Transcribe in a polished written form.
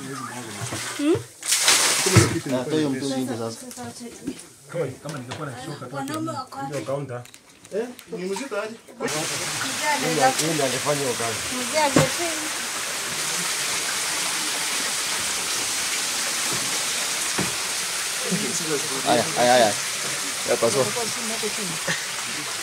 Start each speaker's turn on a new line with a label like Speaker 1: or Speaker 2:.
Speaker 1: Hiyo mtungi sasa.
Speaker 2: Kama ningekuwa na shoka tu. Ndio kaunta.
Speaker 1: Ni mzito aje? Ndio angefanya hiyo kazi.
Speaker 3: Mzee angefanya.
Speaker 1: Aya. Ya pasó.